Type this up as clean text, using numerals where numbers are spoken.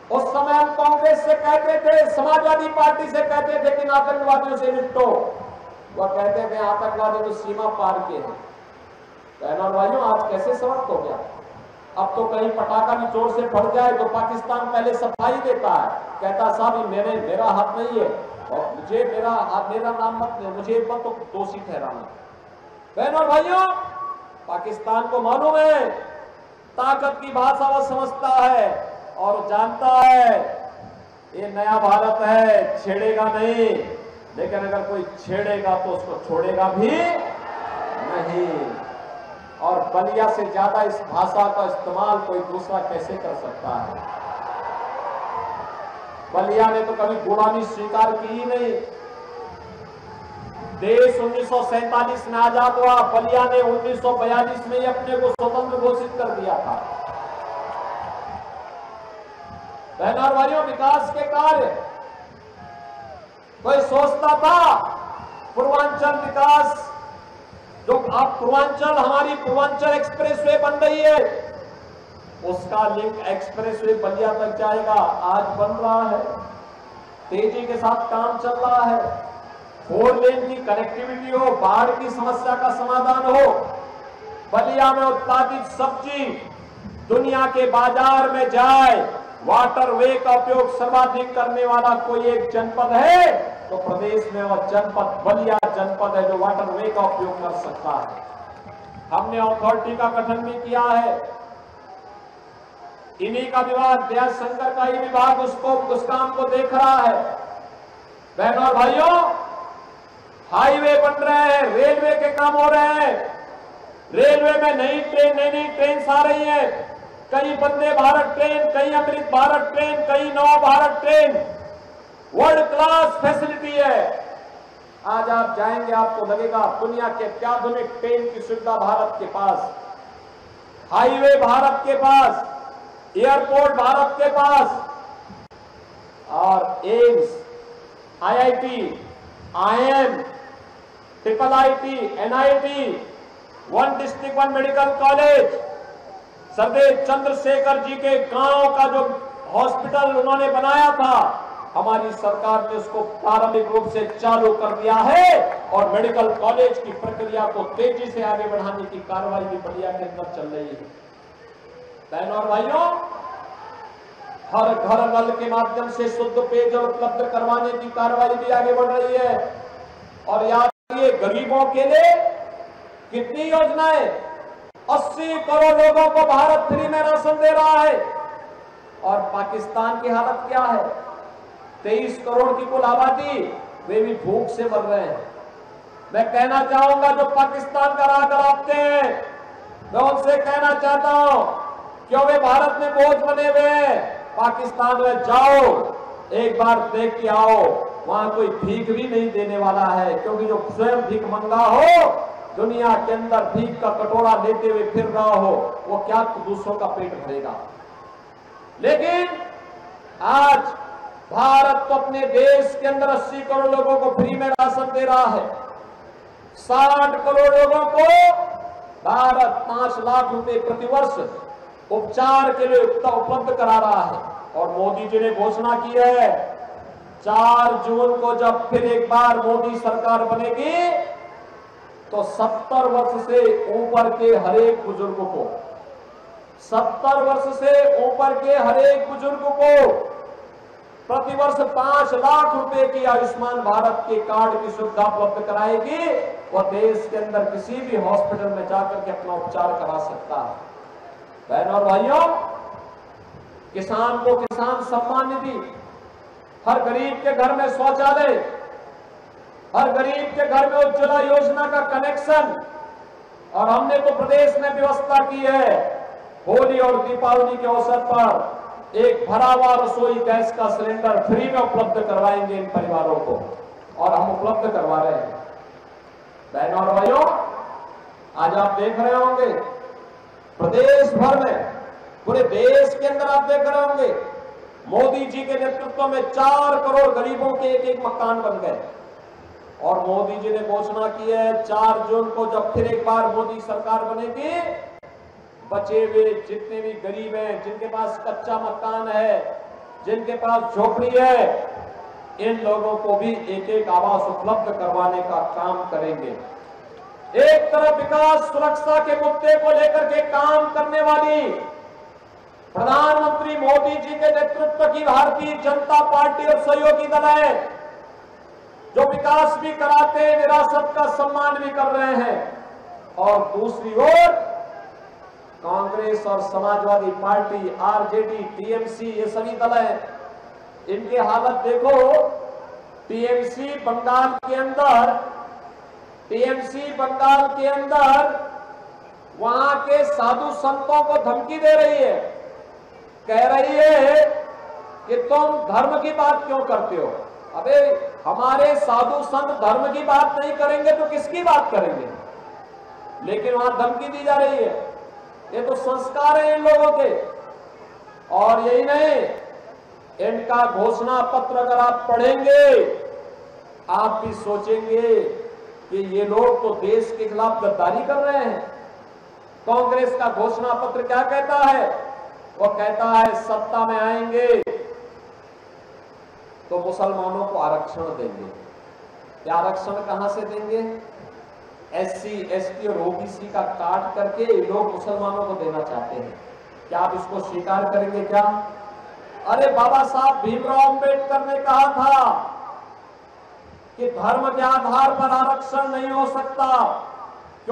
उस समय हम कांग्रेस से कहते थे, समाजवादी पार्टी से कहते थे कि इन आतंकवादियों से निपटो। वह कहते थे आतंकवादी तो सीमा पार के हैं। बहनों और भाइयों, आज कैसे समाप्त हो गया। अब तो कहीं पटाखा भी जोर से फट जाए तो पाकिस्तान पहले सफाई देता है, कहता साहब मेरा हाथ नहीं है और मुझे मेरा नाम मत, मुझे मत तो दोषी ठहराना। बहनों और भाइयों, पाकिस्तान को मालूम है ताकत की भाषा वो समझता है और जानता है ये नया भारत है, छेड़ेगा नहीं, लेकिन अगर कोई छेड़ेगा तो उसको छोड़ेगा भी नहीं। और बलिया से ज्यादा इस भाषा का इस्तेमाल कोई दूसरा कैसे कर सकता है। बलिया ने तो कभी गुलामी स्वीकार की ही नहीं। देश 1947 में आजाद हुआ, बलिया ने 1942 में ही अपने को स्वतंत्र घोषित कर दिया था। बहनों और भाइयों, विकास के कार्य कोई सोचता था पूर्वांचल विकास, जो अब पूर्वांचल, हमारी पूर्वांचल एक्सप्रेसवे बन रही है, उसका लिंक एक्सप्रेसवे बलिया तक जाएगा, आज बन रहा है, तेजी के साथ काम चल रहा है। 4 लेन की कनेक्टिविटी हो, बाढ़ की समस्या का समाधान हो, बलिया में उत्पादित सब्जी दुनिया के बाजार में जाए, वाटरवे का उपयोग सर्वाधिक करने वाला कोई एक जनपद है तो प्रदेश में वह जनपद बलिया जनपद है जो वाटरवे का उपयोग कर सकता है। हमने अथॉरिटी का गठन भी किया है, इन्हीं का विभाग, दया शंकर का ही विभाग उस काम को देख रहा है। बहनों और भाइयों, हाईवे बन रहे हैं, रेलवे के काम हो रहे हैं, रेलवे में नई ट्रेन आ रही है, कई वंदे भारत ट्रेन, कई अमृत भारत ट्रेन, कई Nav Bharat train, world class facility है। आज आप जाएंगे आपको लगेगा दुनिया के अत्याधुनिक ट्रेन की सुविधा भारत के पास, हाईवे भारत के पास, एयरपोर्ट भारत के पास, और AIIMS, IIT, IIM, triple IT, NIT, one district one medical college, सरदेव चंद्रशेखर जी के गांव का जो हॉस्पिटल उन्होंने बनाया था, हमारी सरकार ने उसको प्रारंभिक रूप से चालू कर दिया है और मेडिकल कॉलेज की प्रक्रिया को तेजी से आगे बढ़ाने की कार्रवाई भी बलिया के अंदर चल रही है। बहनों और भाइयों, हर घर नल के माध्यम से शुद्ध पेयजल उपलब्ध करवाने की कार्रवाई भी आगे बढ़ रही है। और याद रखिए, गरीबों के लिए कितनी योजनाएं, 80 करोड़ लोगों को भारत फ्री में राशन दे रहा है। और पाकिस्तान की हालत क्या है, 23 करोड़ की कुल आबादी, वे भी भूख से मर रहे हैं। मैं कहना चाहूंगा जो पाकिस्तान का राह कराते हैं, मैं उनसे कहना चाहता हूं क्यों वे भारत में बोझ बने हुए हैं, पाकिस्तान में जाओ, एक बार देख के आओ, वहां कोई भीख भी नहीं देने वाला है, क्योंकि जो स्वयं भीख मंगा हो, दुनिया के अंदर भीख का कटोरा लेते हुए फिर रहा हो, वो क्या दूसरों का पेट भरेगा। लेकिन आज भारत तो अपने देश के अंदर 80 करोड़ लोगों को फ्री में राशन दे रहा है, 60 करोड़ लोगों को भारत 5 लाख रुपए प्रतिवर्ष उपचार के लिए उपलब्ध करा रहा है। और मोदी जी ने घोषणा की है 4 जून को जब फिर एक बार मोदी सरकार बनेगी तो 70 वर्ष से ऊपर के हर एक बुजुर्ग को, 70 वर्ष से ऊपर के हर एक बुजुर्ग को प्रतिवर्ष 5 लाख रुपए की आयुष्मान भारत के कार्ड की सुविधा उपलब्ध कराएगी। वह देश के अंदर किसी भी हॉस्पिटल में जाकर के अपना उपचार करा सकता है। बहनों और भाइयों, किसान को किसान सम्मान निधि, हर गरीब के घर में शौचालय, हर गरीब के घर में उज्ज्वला योजना का कनेक्शन, और हमने तो प्रदेश में व्यवस्था की है होली और दीपावली के अवसर पर एक भरा हुआ रसोई गैस का सिलेंडर फ्री में उपलब्ध करवाएंगे इन परिवारों को, और हम उपलब्ध करवा रहे हैं। बहनों और भाइयों, आज आप देख रहे होंगे प्रदेश भर में, पूरे देश के अंदर आप देख रहे होंगे मोदी जी के नेतृत्व में 4 करोड़ गरीबों के एक मकान बन गए। और मोदी जी ने घोषणा की है 4 जून को जब फिर एक बार मोदी सरकार बनेगी, बचे हुए जितने भी गरीब हैं, जिनके पास कच्चा मकान है, जिनके पास झोपड़ी है, इन लोगों को भी एक एक आवास उपलब्ध करवाने का काम करेंगे। एक तरफ विकास सुरक्षा के मुद्दे को लेकर के काम करने वाली प्रधानमंत्री मोदी जी के नेतृत्व की भारतीय जनता पार्टी और सहयोगी दल है, जो विकास भी कराते हैं, विरासत का सम्मान भी कर रहे हैं। और दूसरी ओर कांग्रेस और समाजवादी पार्टी, आरजेडी, टीएमसी, ये सभी दल हैं, इनकी हालत देखो। टीएमसी बंगाल के अंदर वहां के साधु संतों को धमकी दे रही है, कह रही है कि तुम धर्म की बात क्यों करते हो। अबे हमारे साधु संत धर्म की बात नहीं करेंगे तो किसकी बात करेंगे? लेकिन वहां धमकी दी जा रही है। ये तो संस्कार है इन लोगों के। और यही नहीं, इनका घोषणा पत्र अगर आप पढ़ेंगे, आप भी सोचेंगे कि ये लोग तो देश के खिलाफ गद्दारी कर रहे हैं। कांग्रेस का घोषणा पत्र क्या कहता है? वो कहता है सत्ता में आएंगे तो मुसलमानों को आरक्षण देंगे। क्या आरक्षण कहां से देंगे? एससी, एसटी और ओबीसी का काट करके लोग मुसलमानों को देना चाहते हैं। क्या आप इसको स्वीकार करेंगे क्या? अरे बाबा साहब भीमराव अंबेडकर ने कहा था कि धर्म के आधार पर आरक्षण नहीं हो सकता।